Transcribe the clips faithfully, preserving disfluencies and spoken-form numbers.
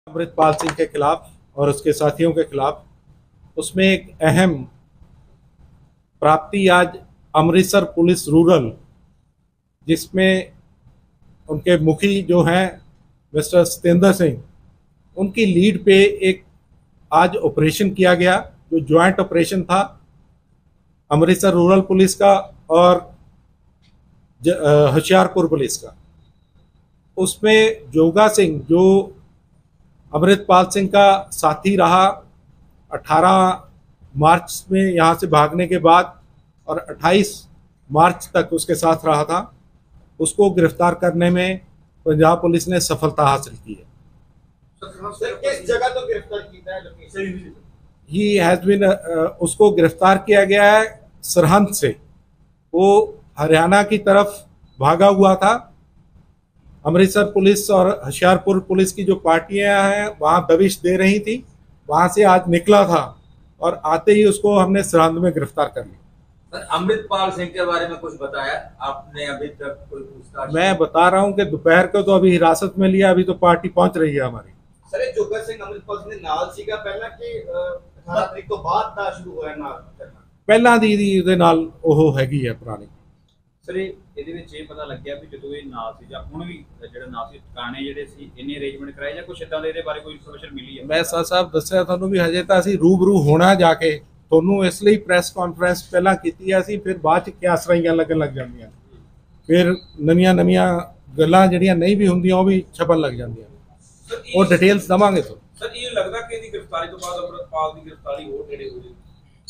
अमृतपाल सिंह के खिलाफ और उसके साथियों के खिलाफ, उसमें एक अहम प्राप्ति आज अमृतसर पुलिस रूरल, जिसमें उनके मुखी जो हैं मिस्टर सतेंद्र सिंह, उनकी लीड पे एक आज ऑपरेशन किया गया, जो ज्वाइंट ऑपरेशन था अमृतसर रूरल पुलिस का और होशियारपुर पुलिस का। उसमें जोगा सिंह, जो अमृतपाल सिंह का साथी रहा अठारह मार्च में यहाँ से भागने के बाद और अट्ठाईस मार्च तक उसके साथ रहा था, उसको गिरफ्तार करने में पंजाब पुलिस ने सफलता हासिल की है। किस जगह तो गिरफ्तार किया है? ही हैज बीन उसको गिरफ्तार किया गया है सरहंद से। वो हरियाणा की तरफ भागा हुआ था। अमृतसर पुलिस और होशियारपुर पुलिस की जो पार्टियां हैं वहां दबिश दे रही थी, वहां से आज निकला था और आते ही उसको हमने सरहंद में गिरफ्तार कर लिया। सर, अमृतपाल सिंह के बारे में कुछ बताया आपने? अभी तक कोई पूछताछ? मैं बता रहा हूं कि दोपहर को तो अभी हिरासत में लिया, अभी तो पार्टी पहुंच रही है हमारी। सर, ये जोगा सिंह अमृतपाल सिंह ने नाल सीगा पहला कि अठारह तरीक तो बाद दा शुरू होया नाल करना? ਪਹਿਲਾਂ ਦੀ ਦੀ ਉਹਦੇ ਨਾਲ ਉਹ ਹੈਗੀ ਹੈ ਪੁਰਾਣੀ। ਸਰ ਇਹਦੇ ਵਿੱਚ ਇਹ ਪਤਾ ਲੱਗਿਆ ਵੀ ਜਦੋਂ ਇਹ ਨਾਲ ਸੀ ਜਾਂ ਹੁਣ ਵੀ ਜਿਹੜਾ ਨਾਲ ਸੀ ਟਿਕਾਣੇ ਜਿਹੜੇ ਸੀ ਇੰਨੇ ਅਰੇਂਜਮੈਂਟ ਕਰਾਏ ਜਾਂ ਕੁਛ ਇਦਾਂ ਦੇ ਇਹਦੇ ਬਾਰੇ ਕੋਈ ਇਨਫੋਰਮੇਸ਼ਨ ਮਿਲੀ ਹੈ? ਮੈਂ ਸਾ ਸਾਹਿਬ ਦੱਸਿਆ ਤੁਹਾਨੂੰ ਵੀ ਹਜੇ ਤਾਂ ਅਸੀਂ ਰੂਬਰੂ ਹੋਣਾ ਜਾ ਕੇ, ਤੁਹਾਨੂੰ ਇਸ ਲਈ ਪ੍ਰੈਸ ਕਾਨਫਰੰਸ ਪਹਿਲਾਂ ਕੀਤੀ ਆ ਸੀ, ਫਿਰ ਬਾਅਦ ਚ ਕਿਆਸਰਾਈਆਂ ਲੱਗਣ ਲੱਗ ਜਾਂਦੀਆਂ, ਫਿਰ ਨਵੀਆਂ ਨਵੀਆਂ ਗੱਲਾਂ ਜਿਹੜੀਆਂ ਨਹੀਂ ਵੀ ਹੁੰਦੀਆਂ ਉਹ ਵੀ ਛਪਣ ਲੱਗ ਜਾਂਦੀਆਂ, ਉਹ ਡਿਟੇਲਸ ਦਵਾਂਗੇ ਤੁਹਾਨੂੰ। ਸਰ, ਇਹ ਲੱਗਦਾ ਕਿ ਇਹਦੀ ਗ੍ਰਿਫਤਾਰੀ ਤੋਂ ਬਾਅਦ ਅਮਰਪਾਲ ਦੀ ਗ੍ਰਿਫਤਾਰੀ ਹੋਰ ਨੇੜੇ ਹੋ ਜਾਏਗੀ?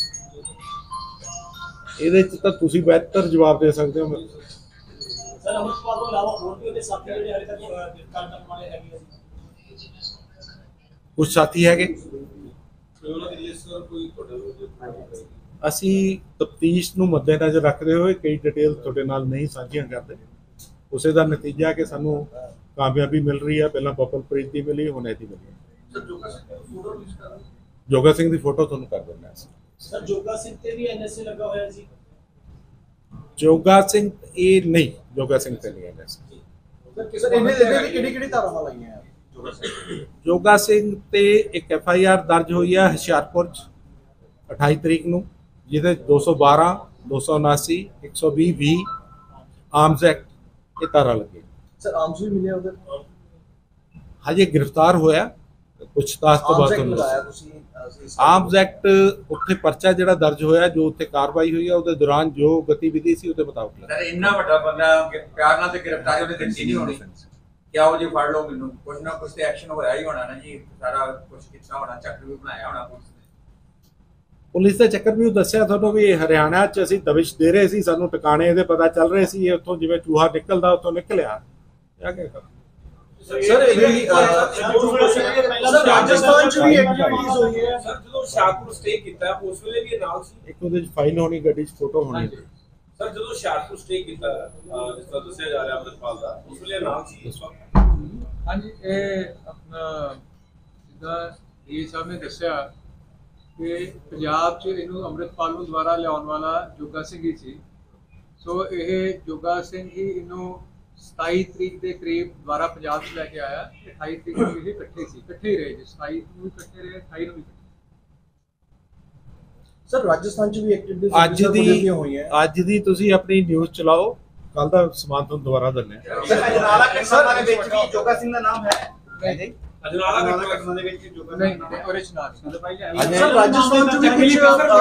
ਇਹਦੇ ਚ ਤਾਂ ਤੁਸੀਂ ਬਿਹਤਰ ਜਵਾਬ ਦੇ ਸਕਦੇ ਹੋ। ਸਰ, ਅਮਰਪਾਲ ਤੋਂ ਇਲਾਵਾ ਹੋਰ ਵੀ ਉਹਦੇ ਸਾਥੀ ਜਿਹੜੇ ਹਾਲੇ ਤੱਕ ਗ੍ਰਿਫਤਾਰ ਕਰਨ ਵਾਲੇ ਹੈਗੇ ਸੀ? ਕੁਝ ਸਾਥੀ ਹੈਗੇ, ਉਹਨਾਂ ਦੀ ਲਿਸਟ ਸਰ ਕੋਈ ਤੁਹਾਡੇ? ਅਸੀਂ ਤਫਤੀਸ਼ ਨੂੰ ਮੱਦੇਨਜ਼ਰ ਰੱਖਦੇ ਹੋਏ ਕਈ ਡਿਟੇਲ ਤੁਹਾਡੇ ਨਾਲ ਨਹੀਂ ਸਾਂਝੀਆਂ ਕਰਦੇ। ਉਸੇ ਦਾ ਨਤੀਜਾ ਕਿ ਸਾਨੂੰ ਕਾਮਯਾਬੀ ਮਿਲ ਰਹੀ ਹੈ, ਪਹਿਲਾਂ ਬਪਲਪ੍ਰੀਤ ਦੀ ਮਿਲੀ, ਹੁਣ ਇਹਦੀ ਮਿਲੀ। ਸਰ, ਜੋਗਾ ਸਿੰਘ ਦੀ ਫੋਟੋ ਰਿਲੀਜ਼ ਕਰ ਦਿਓ। ਜੋਗਾ ਸਿੰਘ ਦੀ ਫੋਟੋ ਤੁਹਾਨੂੰ ਕਰ ਦਿੰਦੇ ਹਾਂ। ਸਰ, ਜੋਗਾ ਸਿੰਘ ਤੇ ਵੀ ਐਨਐਸਏ ਲੱਗਾ ਹੋਇਆ ਸੀ? ਜੋਗਾ ਸਿੰਘ ਇਹ ਨਹੀਂ, ਜੋਗਾ ਸਿੰਘ ਤੇ ਨਹੀਂ ਐਨਐਸਏ। ਸਰ, ਕਿਸੇ ਇਹਨੇ ਇਹਦੇ ਕਿਹੜੀ ਕਿਹੜੀ ਧਾਰਾਵਾਂ ਲਾਈਆਂ ਆ ਜੋਗਾ ਸਿੰਘ? ਜੋਗਾ ਸਿੰਘ ਤੇ ਇੱਕ ਐਫ ਆਈ ਆਰ ਦਰਜ ਹੋਈ ਹੈ ਹੁਸ਼ਿਆਰਪੁਰ ਚ ਅਠਾਈ ਤਰੀਕ ਨੂੰ, ਜਿਹਦੇ ਦੋ ਸੌ ਬਾਰਾਂ, ਦੋ ਸੌ ਉਨਾਸੀ, ਇੱਕ ਸੌ ਵੀਹ ਵੀਹ ਆਰਮਸ ਐਕਟ ਇਹ ਧਾਰਾ ਲੱਗੇ। ਸਰ, ਆਰਮਸ ਵੀ ਮਿਲਿਆ ਉਧਰ? ਹਜੇ ਗ੍ਰਿਫਤਾਰ ਹੋਇਆ, ਪੁੱਛਤਾਛ ਤੋਂ ਬਾਅਦ ਤੁਹਾਨੂੰ ਆਰਮਸ ਐਕਟ ਉੱਥੇ ਪਰਚਾ ਜਿਹੜਾ ਦਰਜ ਹੋਇਆ, ਜੋ ਉੱਥੇ ਕਾਰਵਾਈ ਹੋਈ ਹੈ ਉਹਦੇ ਦੌਰਾਨ ਜੋ ਗਤੀਵਿਧੀ ਸੀ ਉਹਦੇ ਮੁਤਾਬਕ। ਸਰ, ਇੰਨਾ ਵੱਡਾ ਬੰਦਾ ਪਿਆਰ ਨਾਲ ਤੇ ਗ੍ਰਿਫਤਾਰੀ ਉਹਨੇ ਦਿੱਤੀ ਨਹੀਂ ਹੋਣੀ, ਕਿਆ ਉਹ ਜੇ ਫੜ ਲਓ ਮੈਨੂੰ? ਕੁਛ ਨਾ ਕੁਛ ਤੇ ਐਕਸ਼ਨ ਹੋਇਆ ਹੀ ਹੋਣਾ ਨਾ ਜੀ, ਸਾਰਾ ਕੁਛ ਕੀਤਾ ਹੋਣਾ, ਚੱਕਰ ਵੀ ਬਣਾਇਆ ਹੋਣਾ ਪੁਲਿਸ ਨੇ। ਪੁਲਿਸ ਦਾ ਚੱਕਰ ਵੀ ਉਹ ਦੱਸਿਆ ਤੁਹਾਨੂੰ ਵੀ ਹਰਿਆਣਾ 'ਚ ਅਸੀਂ ਦਬਿਸ਼ ਦੇ ਰਹੇ ਸੀ, ਸਾਨੂੰ ਟਿਕਾਣੇ ਇਹਦੇ ਪਤਾ ਚੱਲ ਰਹੇ ਸੀ, ਉੱਥੋਂ ਜਿਵੇਂ ਚੂਹਾ ਨਿਕਲਦਾ ਉੱਥੋਂ ਨਿਕਲਿਆ। ਕਿਆ ਕਹਿ ਸਰ, ਇਹਦੀ ਰਾਜਸਥਾਨ ਚ ਵੀ ਐਕਟੀਵਿਟੀਜ਼ ਹੋਈ ਹੈ। ਸਰ, ਜਦੋਂ ਹੁਸ਼ਿਆਰਪੁਰ ਸਟੇ ਕੀਤਾ ਉਸ ਵੇਲੇ ਵੀ ਇਹ ਨਾਲ ਸੀ? ਇੱਕ ਉਹਦੇ 'ਚ ਫਾਈਲ ਹੋਣੀ, ਗੱਡੀ 'ਚ ਫੋਟੋ ਹੋਣੀ। ਸਰ, ਜਦੋਂ ਹੁਸ਼ਿਆਰਪੁਰ ਸਟੇ ਕੀਤਾ ਜਿਸ ਤਰ੍ਹਾਂ ਦੱਸਿਆ ਜਾ ਰਿਹਾ ਅਮਰਪਾਲ ਦਾ, ਉਸ ਵੇਲੇ ਨਾਲ ਸੀ ਇਸ ਵਕਤ? ਹਾਂਜੀ, ਇਹ ਆਪਣਾ ਜਿੱਦਾਂ ਡੀ ਸਾਹਿਬ ਨੇ ਦੱਸਿਆ ਕਿ ਪੰਜਾਬ 'ਚ ਇਹਨੂੰ ਅੰਮ੍ਰਿਤਪਾਲ ਨੂੰ ਦੁਬਾਰਾ ਲਿਆਉਣ ਵਾਲਾ ਜੋਗਾ ਸਿੰਘ ਹੀ ਸੀ। ਸੋ ਇਹ ਜੋਗਾ ਸਿੰਘ ਹੀ ਇਹਨੂੰ ਸਤਾਈ ਤਰੀਕ ਦੇ ਕਰੀਬ ਦੁਬਾਰਾ ਪੰਜਾਬ 'ਚ ਲੈ ਕੇ ਆਇਆ। ਅਠਾਈ ਤਰੀਕ ਨੂੰ ਇਹ ਇਕੱਠੇ ਸੀ, ਇਕੱਠੇ ਹੀ ਰਹੇ ਜੀ, ਸਤਾਈ ਨੂੰ ਵੀ ਇਕੱਠੇ ਰਹੇ, ਅਠਾਈ ਨੂੰ ਵੀ ਇਕੱਠੇ। ਸਰ, ਰਾਜਸਥਾਨ 'ਚ ਵੀ ਐਕਟੀਵਿਟੀਜ਼ ਅੱਜ ਦੀ ਅੱਜ ਦੀ ਤੁਸੀਂ ਆਪਣੀ ਨਿਊਜ਼ ਚਲਾਓ, ਕੱਲ ਦਾ ਸਮਾਨ ਤੁਹਾਨੂੰ ਦੁਬਾਰਾ ਦਿੰਦੇ ਹਾਂ। ਸਰ, ਅਜਨਾਲਾ ਘਟਨਾ ਦੇ ਵਿੱਚ ਵੀ ਜੋਗਾ ਸਿੰਘ ਦਾ ਨਾਮ ਹੈ? ਨਹੀਂ, ਅਜਨਾਲਾ ਘਟਨਾ ਦੇ ਵਿੱਚ ਜੋਗਾ ਸਿੰਘ ਦਾ ਨਾਮ ਓਰੀਜਨਲ ਸਰ, ਰਾਜਸਥਾਨ 'ਚ ਵੀ ਕੁਝ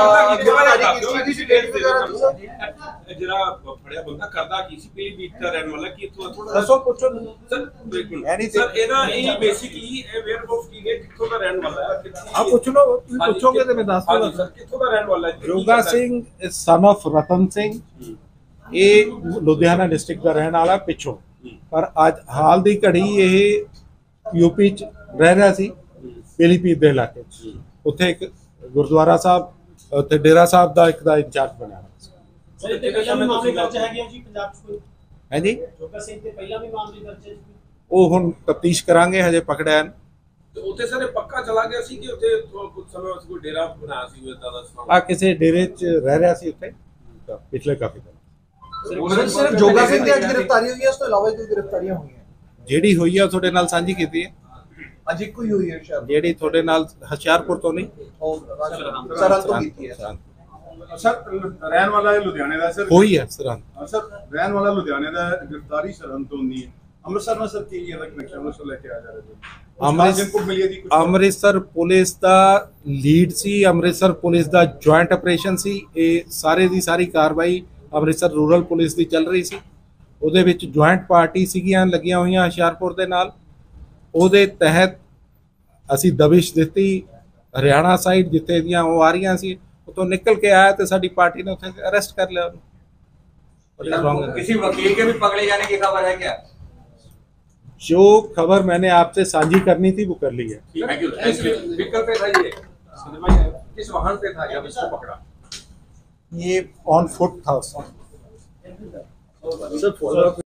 ਜਿਹੜਾ ਫੜਿਆ ਬੰਦਾ ਕਰਦਾ ਕੀ ਸੀ? ਪੀਲੀਭੀਤ ਦਾ ਰਹਿਣ ਵਾਲਾ ਕੀ ਇੱਥੋਂ ਥੋੜਾ ਦੱਸੋ, ਪੁੱਛੋ ਸਰ। ਬਿਲਕੁਲ ਸਰ, ਇਹਦਾ ਇਹ ਬੇਸਿਕਲੀ ਇਹ ਵੇਅਰ ਆਫ ਕੀ ਹੈ, ਕਿੱਥੋਂ ਦਾ ਰਹਿਣ ਵਾਲਾ ਹੈ? ਆ ਪੁੱਛ ਲਓ, ਤੁਸੀਂ ਪੁੱਛੋਗੇ ਤੇ ਮੈਂ ਦੱਸ ਦੂੰਗਾ। ਸਰ, ਕਿੱਥੋਂ ਦਾ ਰਹਿਣ ਵਾਲਾ ਹੈ? ਜੋਗਾ ਸਿੰਘ ਸਨ ਆਫ ਰਤਨ ਸਿੰਘ, ਇਹ ਲੁਧਿਆਣਾ ਡਿਸਟ੍ਰਿਕਟ ਦਾ ਰਹਿਣ ਵਾਲਾ ਪਿੱਛੋਂ, ਪਰ ਅੱਜ ਹਾਲ ਦੀ ਘੜੀ ਇਹ ਯੂਪੀ ਚ ਰਹਿ ਰਿਹਾ ਸੀ, ਪੀਲੀਭੀਤ ਦੇ ਇਲਾਕੇ ਚ। ਉੱਥੇ ਇੱਕ ਗੁਰਦੁਆਰਾ ਸਾਹਿਬ, ਉੱਥੇ ਡੇਰਾ ਸਾਹਿਬ ਦਾ ਇੱਕ ਦਾ ਇੰਚਾਰਜ ਬਣਿਆ ਸੀ। ਸਰ, ਤੇ ਪਹਿਲਾਂ ਵੀ ਮਾਮਲੇ ਦਰਜ ਹੈਗੇ ਜੀ ਪੰਜਾਬ 'ਚ ਕੋਈ? ਹੈ ਜੀ, ਜੋਗਾ ਸਿੰਘ ਤੇ ਪਹਿਲਾਂ ਵੀ ਮਾਮਲੇ ਦਰਜ ਹੈ ਜੀ? ਉਹ ਹੁਣ ਤਫਤੀਸ਼ ਕਰਾਂਗੇ, ਹਜੇ ਪਕੜਿਆ। ਤੇ ਉੱਥੇ ਸਾਰੇ ਪੱਕਾ ਚਲਾ ਗਿਆ ਸੀ ਕਿ ਉੱਥੇ ਕੁਝ ਸਮੇਂ ਉਸ ਕੋਈ ਡੇਰਾ ਬਣਾਇਆ ਸੀ ਇਦਾਂ ਦਾ ਸਮਾਂ? ਆ ਕਿਸੇ ਡੇਰੇ ਚ ਰਹਿ ਰਿਹਾ ਸੀ ਉੱਥੇ ਪਿਛਲੇ ਕਾਫੀ ਦਿਨ। ਸਿਰਫ ਜੋਗਾ ਸਿੰਘ ਦੀ ਅੱਜ ਗ੍ਰਿਫਤਾਰੀ ਹੋਈ ਹੈ, ਉਸ ਤੋਂ ਇਲਾਵਾ ਕੋਈ ਗ੍ਰਿਫਤਾਰੀਆਂ ਹੋਈਆਂ? ਜਿਹੜੀ ਹੋਈ ਆ ਤੁਹਾਡੇ ਨਾਲ ਸਾਂਝੀ ਕੀਤੀ ਹੈ। ਅੱਜ ਇੱਕੋ ਹੀ ਹੋਈ ਹੈ ਸ਼ਾਇਦ ਜਿਹੜੀ ਤੁਹਾਡੇ ਨਾਲ ਹੁਸ਼ਿਆਰਪੁਰ ਤੋਂ ਨਹੀਂ ਸਰਹੰਦ ਤੋਂ ਕੀਤੀ ਹੈ ਸਰਹੰਦ। ਸਰ ਰਹਿਣ ਵਾਲਾ ਇਹ ਲੁਧਿਆਣੇ ਦਾ ਸਰ ਹੋਈ ਹੈ ਸਰਹੰਦ। ਸਰ ਰਹਿਣ ਵਾਲਾ ਲੁਧਿਆਣੇ ਦਾ ਗ੍ਰਿਫਤਾਰੀ ਸਰਹੰਦ ਤੋਂ ਨਹੀਂ ਹੈ ਅੰਮ੍ਰਿਤਸਰ ਨਾਲ ਸਰ ਕੀ ਇਹਦਾ ਕਨੈਕਸ਼ਨ ਅੰਮ੍ਰਿਤਸਰ ਲੈ ਕੇ ਆ ਜਾ ਰਹੇ ਜੀ ਅੰਮ੍ਰਿਤਸਰ ਮਿਲੀ ਦੀ ਕੁਝ ਅੰਮ੍ਰਿਤਸਰ ਪੁਲਿਸ ਦਾ ਲੀਡ ਸੀ, ਅੰਮ੍ਰਿਤਸਰ ਪੁਲਿਸ ਦਾ ਜੁਆਇੰਟ ਆਪਰੇਸ਼ਨ ਸੀ। ਇਹ ਸਾਰੇ ਦੀ ਸਾਰੀ ਕਾਰਵਾਈ ਅੰਮ੍ਰਿਤਸਰ ਰੂਰਲ ਪੁਲਿਸ ਦੀ ਚੱਲ ਰਹੀ ਸੀ। ਉਹਦੇ ਵਿੱਚ ਜੁਆਇੰਟ ਪਾਰਟੀ ਸੀਗੀਆਂ ਲੱਗੀਆਂ ਹੋਈਆਂ ਹੁਸ਼ਿਆਰਪੁਰ ਦੇ ਨਾਲ। ਉਹਦੇ ਤਹਿਤ ਅਸੀਂ ਦਬਿਸ਼ ਦਿੱਤੀ ਹਰਿਆਣਾ ਸਾਈਡ ਜਿੱਥੇ ਦੀਆਂ ਉਹ ਆ ਰਹੀਆਂ ਸੀ, ਉਤੋਂ ਨਿਕਲ ਕੇ ਆਇਆ ਤੇ ਸਾਡੀ ਪਾर्टी ने उसे अरेस्ट कर लिया। किसी वकील के भी पकड़े जाने की खबर है क्या? जो खबर मैंने आपसे साझी करनी थी वो कर ली है। व्हीकल पे था ये किस वाहन पे था जब इसको पकड़ा? ये ऑन फुट था उसका।